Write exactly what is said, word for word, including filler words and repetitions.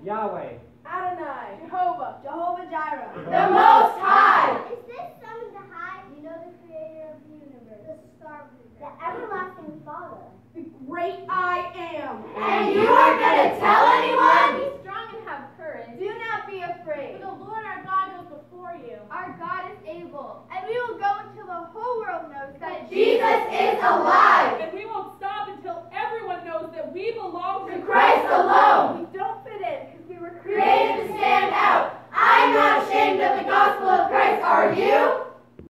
Yahweh, Adonai, Jehovah, Jehovah Jireh, the Most High. Is this someone to hide? You know the creator of the universe, the star, the everlasting Father, the great I am. And you aren't going to tell anyone? Be strong and have courage. Do not be afraid. For the Lord our God goes before you. Our God is able. And we will go until the whole world knows that Jesus is alive. And